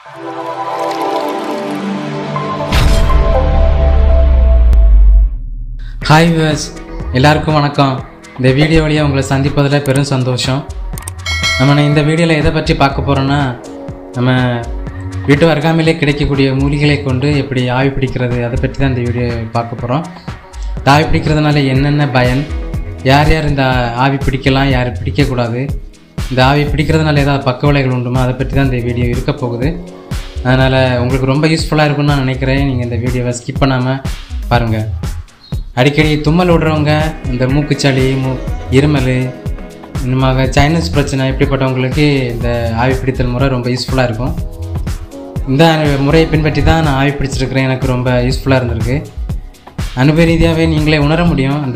Hi viewers, எல்லாருக்கும் வணக்கம். இந்த வீடியோ வழியாக உங்களை சந்திப்பதில் பெரும் சந்தோஷம். நம்ம இந்த வீடியோவில் எதை பற்றி பார்க்க போகிறோன்னா, நம்ம வீட்டு அருகாமையிலே கிடைக்கக்கூடிய மூலிகளை கொண்டு எப்படி ஆவி பிடிக்கிறது அதை பற்றி தான் இந்த வீடியோ பார்க்க போகிறோம். இந்த ஆவி பிடிக்கிறதுனால என்னென்ன பயன், யார் யார் இந்த ஆவி பிடிக்கலாம், யார் பிடிக்கக்கூடாது, இந்த ஆவி பிடிக்கிறதுனால ஏதாவது பக்க விளைவுகள் உண்டுமா, அதை பற்றி தான் இந்த வீடியோ இருக்க போகுது. அதனால் உங்களுக்கு ரொம்ப யூஸ்ஃபுல்லாக இருக்கும்னு நான் நினைக்கிறேன். நீங்கள் இந்த வீடியோவை ஸ்கிப் பண்ணாமல் பாருங்கள். அடிக்கடி தும்மல் விடுறவங்க, இந்த மூக்குச்சளி, இருமல், இன்னுமாக சைனஸ் பிரச்சனை, இப்படிப்பட்டவங்களுக்கு இந்த ஆவி பிடித்தல் முறை ரொம்ப யூஸ்ஃபுல்லாக இருக்கும். இந்த முறையை பின்பற்றி தான் நான் ஆவி பிடிச்சிருக்கிறேன். எனக்கு ரொம்ப யூஸ்ஃபுல்லாக இருந்திருக்கு. அனுபவ ரீதியாகவே நீங்களே உணர முடியும். அந்த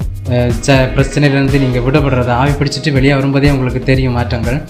பிரச்சனையிலேருந்து நீங்கள் விடுபடுறது, ஆவி பிடிச்சிட்டு வெளியே வரும்போதே உங்களுக்கு தெரியும் மாற்றங்கள்.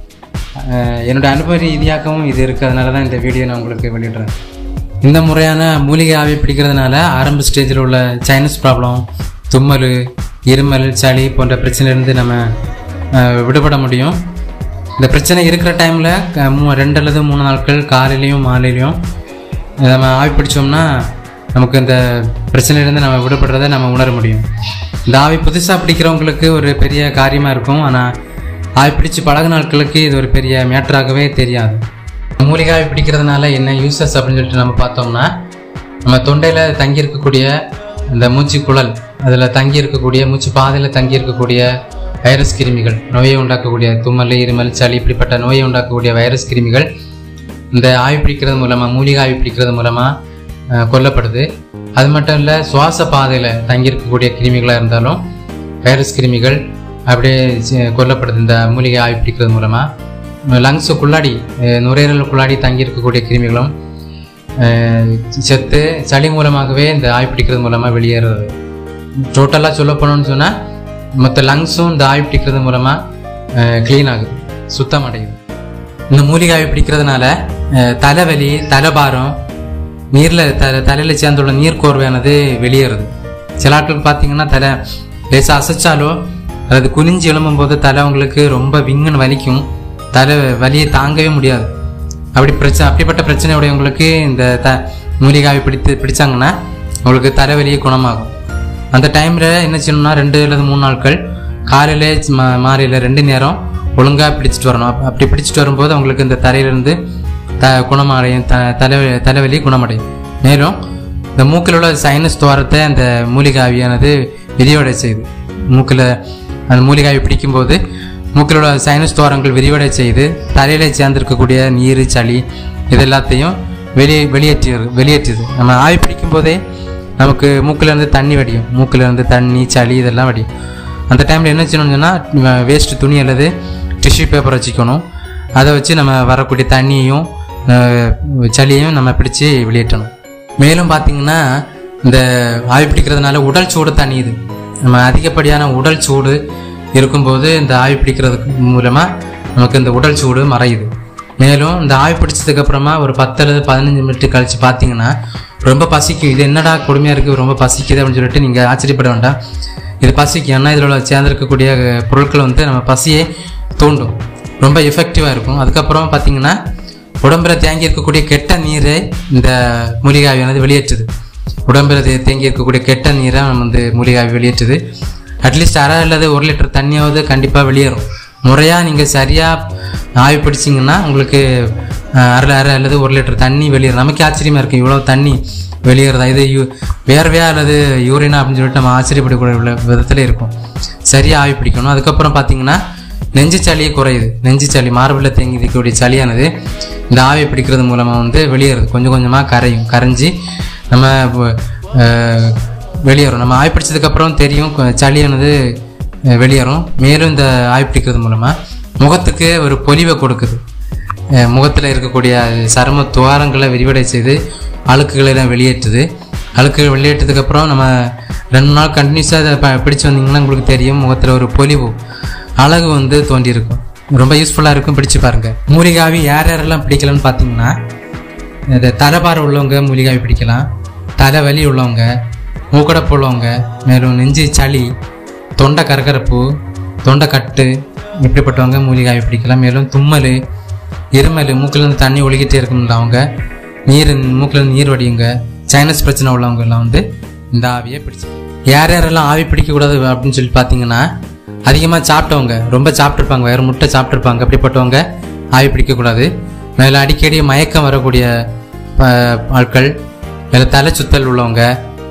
என்னோடய அனுபவ ரீதியாகவும் இது இருக்குது. அதனால தான் இந்த வீடியோ நான் உங்களுக்கு வெளியிடுறேன். இந்த முறையான மூலிகை ஆவி பிடிக்கிறதுனால ஆரம்ப ஸ்டேஜில் உள்ள சைனஸ் ப்ராப்ளம், தும்மல், இருமல், சளி போன்ற பிரச்சனையிலேருந்து நம்ம விடுபட முடியும். இந்த பிரச்சனை இருக்கிற டைமில் 2 அல்லது 3 நாட்கள் காலையிலையும் மாலையிலையும் நம்ம ஆவி பிடிச்சோம்னா நமக்கு இந்த பிரச்சனையிலேருந்து நம்ம விடுபடுறதை நம்ம உணர முடியும். இந்த ஆவி புதுசாக பிடிக்கிறவங்களுக்கு ஒரு பெரிய காரியமாக இருக்கும். ஆனால் ஆவி பிடிச்சி பழகு நாட்களுக்கு இது ஒரு பெரிய மேட்டராகவே தெரியாது. மூலிகை ஆவி பிடிக்கிறதுனால என்ன யூசஸ் அப்படின்னு சொல்லிட்டு நம்ம பார்த்தோம்னா, நம்ம தொண்டையில் தங்கி இருக்கக்கூடிய இந்த மூச்சு குழல், அதில் தங்கி இருக்கக்கூடிய மூச்சு பாதையில் தங்கி இருக்கக்கூடிய வைரஸ் கிருமிகள், நோயை உண்டாக்கக்கூடிய தும்மல், இருமல், சளி இப்படிப்பட்ட நோயை உண்டாக்கக்கூடிய வைரஸ் கிருமிகள் இந்த ஆவி பிடிக்கிறது மூலமாக, மூலிகை ஆவி பிடிக்கிறது மூலமாக கொல்லப்படுது. அது மட்டும் இல்லை, சுவாச பாதையில் தங்கி இருக்கக்கூடிய கிருமிகளாக இருந்தாலும் வைரஸ் கிருமிகள் அப்படியே கொல்லப்படுது இந்த மூலிகை ஆவி பிடிக்கிறது மூலமாக. லங்ஸுக்குள்ளாடி, நுரையீரலுக்குள்ளாடி தங்கி இருக்கக்கூடிய கிருமிகளும் செத்து சளி மூலமாகவே இந்த ஆவி பிடிக்கிறது மூலமாக வெளியேறது. டோட்டலாக சொல்ல போனோம்னு சொன்னால் மற்ற லங்ஸும் இந்த ஆவி பிடிக்கிறது மூலமாக க்ளீன் ஆகுது, சுத்தம் அடையுது. இந்த மூலிகை ஆவி பிடிக்கிறதுனால தலைவலி, தலைபாரம், தலையில் சேர்ந்துள்ள நீர் கோர்வையானது வெளியேறுது. சில ஆட்களுக்கு பார்த்தீங்கன்னா தலை லேசாக அசைச்சாலோ அல்லது குனிஞ்சு எழும்பும்போது தலை உங்களுக்கு ரொம்ப விங்குன்னு வலிக்கும். தலை வலியை தாங்கவே முடியாது. அப்படிப்பட்ட பிரச்சனை உடையவங்களுக்கு இந்த மூலிகாவை பிடிச்சாங்கன்னா உங்களுக்கு தலைவலியை குணமாகும். அந்த டைமில் என்ன செய்யணும்னா 2 அல்லது 3 நாட்கள் காலையில் மாலையில் 2 நேரம் ஒழுங்காக பிடிச்சிட்டு வரணும். அப்படி பிடிச்சிட்டு வரும்போது அவங்களுக்கு இந்த தலையிலிருந்து குணமடையும், தலைவலி குணமடையும். மேலும் இந்த மூக்கில் உள்ள சைனஸ் துவாரத்தை அந்த மூலிகாவியானது விரிவடை செய்யுது. மூக்கில் அந்த மூலிகாவை பிடிக்கும்போது மூக்கில் உள்ள சைனஸ் துவாரங்கள் விரிவடை செய்து தலையில சேர்ந்திருக்கக்கூடிய நீர், சளி இது எல்லாத்தையும் வெளியேற்றுது. நம்ம ஆவி பிடிக்கும் போதே நமக்கு மூக்கிலேருந்து தண்ணி வடியும். மூக்கிலேருந்து தண்ணி, சளி இதெல்லாம் வடியும். அந்த டைமில் என்ன செய்யணும்னு சொன்னால், வேஸ்ட்டு துணி அல்லது டிஷ்யூ பேப்பர் வச்சுக்கணும். அதை வச்சு நம்ம வரக்கூடிய தண்ணியையும் சளியையும் நம்ம பிடிச்சி வெளியேற்றணும். மேலும் பார்த்திங்கன்னா, இந்த ஆவி பிடிக்கிறதுனால உடல் சூடு தணியுது. நம்ம அதிகப்படியான உடல் சூடு இருக்கும்போது இந்த ஆவி பிடிக்கிறதுக்கு மூலமாக நமக்கு இந்த உடல் சூடு மறையுது. மேலும் இந்த ஆவி பிடிச்சதுக்கப்புறமா ஒரு 10 அல்லது 15 மினிட் கழித்து பார்த்தீங்கன்னா ரொம்ப பசிக்கும். இது என்னடா கொடுமையாக இருக்குது, ரொம்ப பசிக்குது அப்படின்னு சொல்லிட்டு நீங்கள் ஆச்சரியப்பட வேண்டாம். இது பசிக்கும். ஏன்னா இதில் சேர்ந்திருக்கக்கூடிய பொருட்கள் நம்ம பசியை தூண்டும், ரொம்ப எஃபெக்டிவாக இருக்கும். அதுக்கப்புறம் பார்த்தீங்கன்னா உடம்புல தேங்கி இருக்கக்கூடிய கெட்ட நீரை இந்த மூலிகாவியானது வெளியேற்றுது. உடம்புல தேங்கி இருக்கக்கூடிய கெட்ட நீரை நம்ம மூலிகாவை வெளியேற்றுது. அட்லீஸ்ட் 1/2 அல்லது 1 லிட்டர் தண்ணியாவது கண்டிப்பாக வெளியேறும். முறையாக நீங்கள் சரியாக ஆவி பிடிச்சிங்கன்னா உங்களுக்கு 1/2 அல்லது 1 லிட்டர் தண்ணி வெளியேறும். நமக்கு ஆச்சரியமாக இருக்குது, இவ்வளோ தண்ணி வெளியேறதா, இது வேர்வையா அல்லது யூரினா அப்படின்னு சொல்லிட்டு நம்ம ஆச்சரியப்படக்கூடிய விதத்தில் இருக்கும். சரியாக ஆவி பிடிக்கணும். அதுக்கப்புறம் பார்த்தீங்கன்னா நெஞ்சு சளியே குறையுது. நெஞ்சு சளி, மார்பில் தேங்கி இருக்கக்கூடிய சளியானது இந்த ஆவி பிடிக்கிறது மூலமாக வெளியேறுது. கொஞ்சம் கொஞ்சமாக கரைஞ்சி நம்ம வெளியேறும். நம்ம ஆவி பிடிச்சதுக்கப்புறம் தெரியும் சளியானது வெளியேறும். மேலும் இந்த ஆவி பிடிக்கிறது மூலமாக முகத்துக்கு ஒரு பொலிவை கொடுக்குது. முகத்தில் இருக்கக்கூடிய சரும துவாரங்களை விரிவடை செய்து அழுக்குகளை எல்லாம் வெளியேற்றுது. அழுக்குகள் வெளியேற்றதுக்கப்புறம் நம்ம 2 நாள் கண்டினியூஸாக அதை பிடிச்சி வந்தீங்கன்னா உங்களுக்கு தெரியும் முகத்தில் ஒரு பொலிவு, அழகு தோன்றியிருக்கும். ரொம்ப யூஸ்ஃபுல்லாக இருக்கும், பிடிச்சி பாருங்கள். மூலிகாவி யாரெல்லாம் பிடிக்கலாம்னு பார்த்தீங்கன்னா, இந்த தலைபாரம் உள்ளவங்க மூலிகாவி பிடிக்கலாம், தலைவலி உள்ளவங்க, மூக்கடைப்பு உள்ளவங்க, மேலும் நெஞ்சு சளி, தொண்டை கரகரப்பு, தொண்டை கட்டு இப்படிப்பட்டவங்க மூலிகாவி பிடிக்கலாம். மேலும் தும்மல், இருமல், மூக்கிலேருந்து தண்ணி ஒழுகிட்டே இருக்கும்ல அவங்க, மூக்கிலேருந்து நீர் வடியுங்க, சைனஸ் பிரச்சனை உள்ளவங்க எல்லாம் வந்து இந்த ஆவியை பிடிச்சி. யார் யாரெல்லாம் ஆவி பிடிக்கக்கூடாது அப்படின்னு சொல்லி பார்த்தீங்கன்னா, அதிகமாக சாப்பிட்டவங்க, ரொம்ப சாப்பிட்ருப்பாங்க, வேறு முட்டை சாப்பிட்ருப்பாங்க, அப்படிப்பட்டவங்க ஆவி பிடிக்கக்கூடாது. மேலே அடிக்கடி மயக்கம் வரக்கூடிய ஆட்கள், மேலே தலை சுத்தல் உள்ளவங்க,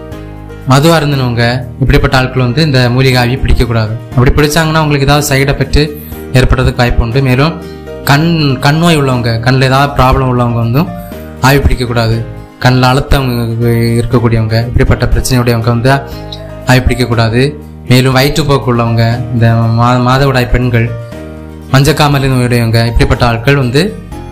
மது அருந்தினவங்க, இப்படிப்பட்ட ஆட்கள் வந்து இந்த மூலிகை ஆவி பிடிக்கக்கூடாது. அப்படி பிடிச்சாங்கன்னா உங்களுக்கு ஏதாவது சைடு எஃபெக்ட் ஏற்படுறதுக்கு வாய்ப்பு உண்டு. மேலும் கண் நோய் உள்ளவங்க, கண்ணில் ஏதாவது ப்ராப்ளம் உள்ளவங்க வந்து ஆவி பிடிக்கக்கூடாது. கண்ணில் அழுத்தம் இருக்கக்கூடியவங்க, இப்படிப்பட்ட பிரச்சனையுடையவங்க வந்து ஆவி பிடிக்கக்கூடாது. மேலும் வயிற்றுப்போக்கு உள்ளவங்க, இந்த மாதவிடாய் பெண்கள், மஞ்சக்காமலை நோயுடையவங்க, இப்படிப்பட்ட ஆட்கள் வந்து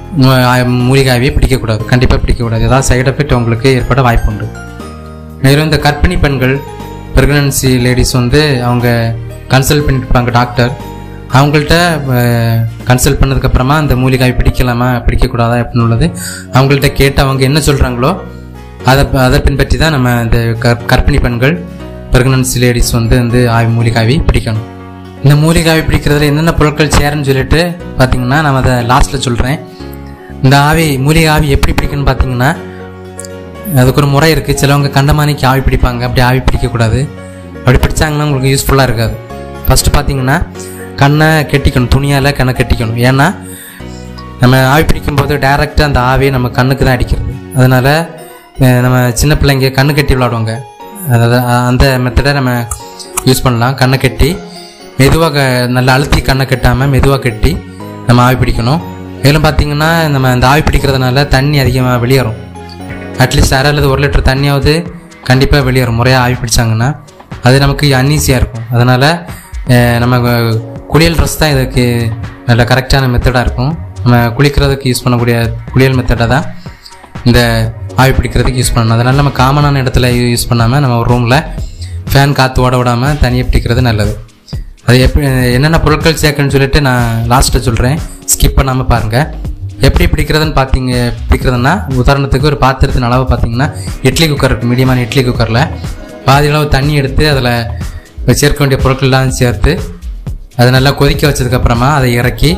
மூலிகை ஆவியை பிடிக்கக்கூடாது, கண்டிப்பாக பிடிக்கக்கூடாது. ஏதாவது சைடு எஃபெக்ட் உங்களுக்கு ஏற்பட வாய்ப்பு உண்டு. மேலும் இந்த கர்ப்பிணி பெண்கள், ப்ரெக்னன்சி லேடிஸ் வந்து அவங்க கன்சல்ட் பண்ணியிருப்பாங்க டாக்டர், அவங்கள்ட்ட கன்சல்ட் பண்ணதுக்கப்புறமா இந்த மூலிகை ஆவி பிடிக்கலாமா பிடிக்கக்கூடாதா அப்படின்னு உள்ளது அவங்கள்ட்ட கேட்டு அவங்க என்ன சொல்கிறாங்களோ அதை பின்பற்றி தான் நம்ம இந்த கர்ப்பிணி பெண்கள், ப்ரெக்னன்சி லேடிஸ் வந்து மூலிகை ஆவி பிடிக்கணும். இந்த மூலிகை ஆவி பிடிக்கிறதுல என்னென்ன பொருட்கள் சேருன்னு சொல்லிட்டு பார்த்தீங்கன்னா நான் அதை லாஸ்ட்டில் சொல்கிறேன். இந்த மூலிகை ஆவி எப்படி பிடிக்கணும்னு பார்த்தீங்கன்னா, அதுக்கு ஒரு முறை இருக்குது. சிலவங்க கண்டமானிக்கு ஆவி பிடிப்பாங்க, அப்படி ஆவி பிடிக்கக்கூடாது. அப்படி பிடிச்சாங்கன்னா உங்களுக்கு யூஸ்ஃபுல்லாக இருக்காது. ஃபஸ்ட்டு பார்த்தீங்கன்னா கண்ணை கெட்டிக்கணும், துணியால் கண்ணை கெட்டிக்கணும். ஏன்னா நம்ம ஆவி பிடிக்கும்போது டைரெக்டாக அந்த ஆவியை நம்ம கண்ணுக்கு தான் அடிக்கிறது. அதனால் நம்ம சின்ன பிள்ளைங்க கண்ணு கட்டி விளாடுவாங்க, அதாவது அந்த மெத்தடை நம்ம யூஸ் பண்ணலாம். கண்ணை கட்டி மெதுவாக, நல்லா அழுத்தி கண்ணை கட்டாமல் மெதுவாக கட்டி நம்ம ஆவி பிடிக்கணும். மேலும் பார்த்திங்கன்னா நம்ம இந்த ஆவி பிடிக்கிறதுனால தண்ணி அதிகமாக வெளியேறும். அட்லீஸ்ட் அரை அல்லது 1 லிட்டர் தண்ணியாவது கண்டிப்பாக வெளியேறும் முறையாக ஆவி பிடிச்சாங்கன்னா. அது நமக்கு அன்ஈஸியாக இருக்கும். அதனால் நம்ம குளியல் ட்ரெஸ் தான் இதுக்கு நல்ல கரெக்டான மெத்தடாக இருக்கும். நம்ம குளிக்கிறதுக்கு யூஸ் பண்ணக்கூடிய குளியல் மெத்தடை தான் இந்த ஆவி பிடிக்கிறதுக்கு யூஸ் பண்ணணும். அதனால் நம்ம காமனான இடத்துல யூஸ் பண்ணாமல் நம்ம ஒரு ரூமில் ஃபேன் காற்று ஓட விடாமல் தனியாக பிடிக்கிறது நல்லது. அது என்னென்ன பொருட்கள் சேர்க்கணும்னு சொல்லிட்டு நான் லாஸ்ட்டில் சொல்கிறேன், ஸ்கிப் பண்ணாமல் பாருங்கள். எப்படி பிடிக்கிறதுன்னா உதாரணத்துக்கு ஒரு பாத்திரத்தின் அளவு பார்த்தீங்கன்னா, இட்லி குக்கர் இருக்குது, மீடியமான இட்லி குக்கரில் பாதி அளவு தண்ணி எடுத்து அதில் சேர்க்க வேண்டிய பொருட்கள்லாம் சேர்த்து அதை நல்லா கொதிக்க வச்சதுக்கப்புறமா அதை இறக்கி,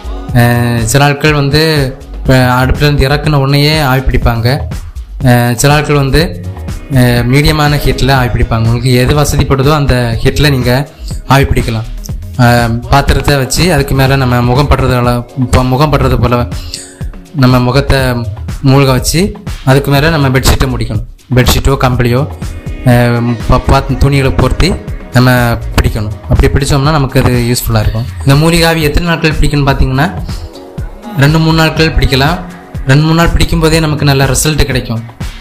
சில ஆட்கள் வந்து அடுப்புலேருந்து இறக்குன உடனேயே ஆவி பிடிப்பாங்க. சில ஆட்கள் வந்து மீடியமான ஹீட்டில் ஆவி பிடிப்பாங்க. உங்களுக்கு எது வசதிப்படுதோ அந்த ஹீட்டில் நீங்கள் ஆவி பிடிக்கலாம். பாத்திரத்தை வச்சு அதுக்கு மேலே நம்ம முகம் படுறது போல் நம்ம முகத்தை மூழ்க வச்சு அதுக்கு மேலே நம்ம பெட்ஷீட்டை முடிக்கணும். பெட்ஷீட்டோ கம்பளியோ துணிகளை பொருத்தி நம்ம பிடிக்கணும். அப்படி பிடிச்சோம்னா நமக்கு அது யூஸ்ஃபுல்லாக இருக்கும். இந்த மூலிகை ஆவி எத்தனை நாட்கள் பிடிக்கணும்னு பார்த்தீங்கன்னா 2-3 நாட்கள் பிடிக்கலாம். 2-3 நாள் பிடிக்கும்போதே நமக்கு நல்ல ரிசல்ட் கிடைக்கும்.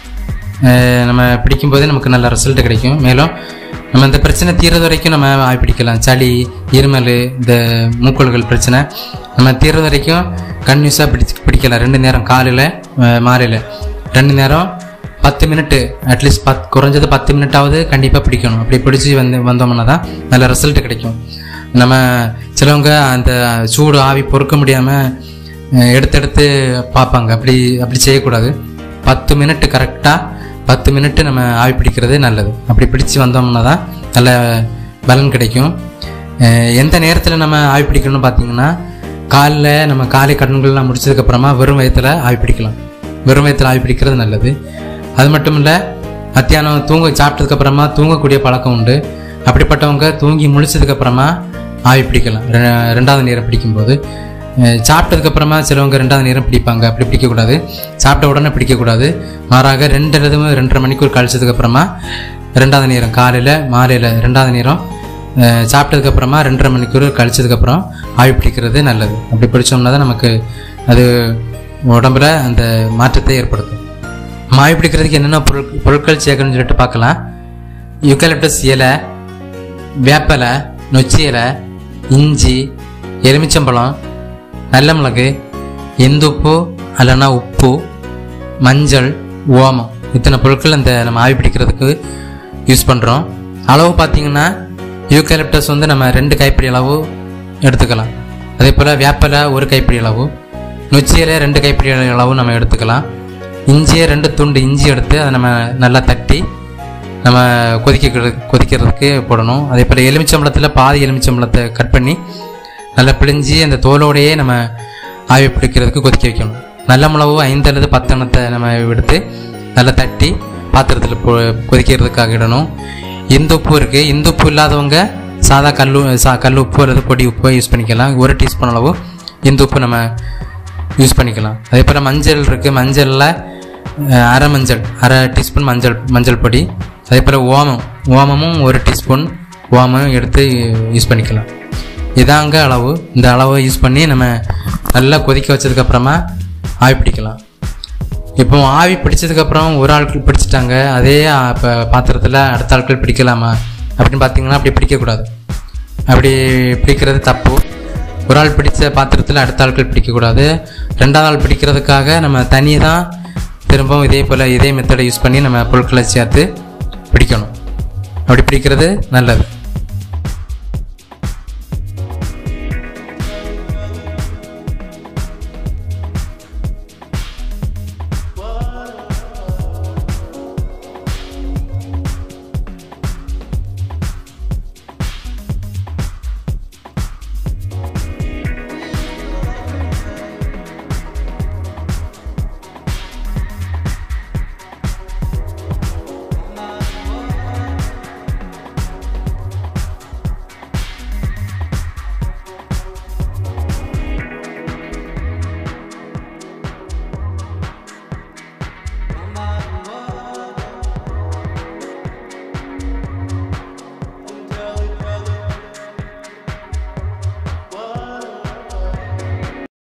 மேலும் நம்ம இந்த பிரச்சனை தீர்றது வரைக்கும் நம்ம ஆவி பிடிக்கலாம். சளி, இருமல், இந்த மூக்கல்கள் பிரச்சனை நம்ம தீர்றது வரைக்கும் கன்யூஸாக பிடிக்கலாம். 2 நேரம், காலையில் மாலையில் 2 நேரம் 10 மினிட்டு, அட்லீஸ்ட் குறைஞ்சது 10 மினிட்டாவது கண்டிப்பாக பிடிக்கணும். அப்படி பிடிச்சி வந்தோம்னா தான் நல்ல ரிசல்ட் கிடைக்கும். நம்ம சிலவங்க அந்த சூடு ஆவி பொறுக்க முடியாமல் எடுத்து பார்ப்பாங்க. அப்படி செய்யக்கூடாது. 10 மினிட்டு கரெக்டாக 10 மினிட்டு நம்ம ஆவி பிடிக்கிறது நல்லது. அப்படி பிடிச்சி வந்தோம்னா தான் நல்ல பலன் கிடைக்கும். எந்த நேரத்தில் நம்ம ஆவி பிடிக்கணும்னு பார்த்தீங்கன்னா, காலை கடன்கள்லாம் முடிச்சதுக்கப்புறமா வெறும் வயிற்றில் ஆவி பிடிக்கலாம். வெறும் வயிற்றில் ஆவி பிடிக்கிறது நல்லது. அது மட்டும் இல்லை, மத்தியானம் சாப்பிட்டதுக்கப்புறமா தூங்கக்கூடிய பழக்கம் உண்டு. அப்படிப்பட்டவங்க தூங்கி முழிச்சதுக்கப்புறமா ஆவி பிடிக்கலாம். 2வது நேரம் பிடிக்கும்போது. சாப்பிட்டதுக்கப்புறமா சிலவங்க 2வது நேரம் பிடிப்பாங்க. அப்படி பிடிக்கக்கூடாது. சாப்பிட்ட உடனே பிடிக்கக்கூடாது. மாறாக 2-2.5 மணிக்கூர் கழிச்சதுக்கப்புறமா 2வது நேரம், காலையில் மாலையில் 2வது நேரம் சாப்பிட்டதுக்கப்புறமா 2.5 மணிக்கூர் கழிச்சதுக்கப்புறம் ஆவி பிடிக்கிறது நல்லது. அப்படி பிடிச்சோம்னா தான் நமக்கு அது உடம்புல அந்த மாற்றத்தை ஏற்படுத்தும். ஆவி பிடிக்கிறதுக்கு என்னென்ன பொருட்கள் சேர்க்கணும்னு சொல்லிட்டு பார்க்கலாம். யூக்கலிப்டஸ் இலை, வேப்பலை, நொச்சி இலை, இஞ்சி, எலுமிச்சம்பழம், நல்ல மிளகு, இந்துப்பு அல்லனா உப்பு, மஞ்சள், ஓமம், இத்தனை பொருட்கள் நம்ம ஆவி பிடிக்கிறதுக்கு யூஸ் பண்ணுறோம். அளவு பார்த்தீங்கன்னா யூக்கலிப்டஸ் வந்து நம்ம 2 கைப்பிடி அளவு எடுத்துக்கலாம். அதே போல் வேப்பலை 1 கைப்பிடி அளவு, நொச்சி இலை 2 கைப்பிடி அளவு நம்ம எடுத்துக்கலாம். இஞ்சியை 2 துண்டு இஞ்சி எடுத்து அதை நம்ம நல்லா தட்டி நம்ம கொதிக்கிறதுக்கு போடணும். அதே போல் எலுமிச்சம்பழத்தில் பாதி எலுமிச்சம்பழத்தை கட் பண்ணி நல்லா பிழிஞ்சி அந்த தோலோடையே நம்ம ஆவி பிடிக்கிறதுக்கு கொதிக்க வைக்கணும். நல்ல மிளகு 5 அல்லது 10 எண்ணத்தை நம்ம எடுத்து நல்லா தட்டி பாத்திரத்தில் கொதிக்கிறதுக்காக இடணும். இந்துப்பு இருக்குது. இந்துப்பு இல்லாதவங்க சாதா கல் உப்பு அல்லது பொடி உப்பு யூஸ் பண்ணிக்கலாம். 1 டீஸ்பூன் அளவு இந்துப்பு நம்ம யூஸ் பண்ணிக்கலாம். அதே போல் மஞ்சள் இருக்குது. மஞ்சளில் அரை டீஸ்பூன் மஞ்சள் பொடி. அதே போல் ஓமமும் 1 டீஸ்பூன் ஓமம் எடுத்து யூஸ் பண்ணிக்கலாம். இதாங்க அளவு. இந்த அளவை யூஸ் பண்ணி நம்ம நல்லா கொதிக்க வச்சதுக்கப்புறமா ஆவி பிடிக்கலாம். இப்போ ஆவி பிடிச்சதுக்கப்புறம் ஒரு ஆட்கள் பிடிச்சிட்டாங்க, அதே இப்போ பாத்திரத்தில் அடுத்த ஆட்கள் பிடிக்கலாமா அப்படின்னு பார்த்தீங்கன்னா அப்படி பிடிக்கக்கூடாது. அப்படி பிடிக்கிறது தப்பு. ஒரு ஆள் பிடித்த பாத்திரத்தில் அடுத்த ஆட்கள் பிடிக்கக்கூடாது. 2வது ஆள் பிடிக்கிறதுக்காக நம்ம தனியாக தான் திரும்பவும் இதே மெத்தடை யூஸ் பண்ணி நம்ம பொருட்களை சேர்த்து பிடிக்கணும். அப்படி பிடிக்கிறது நல்லது.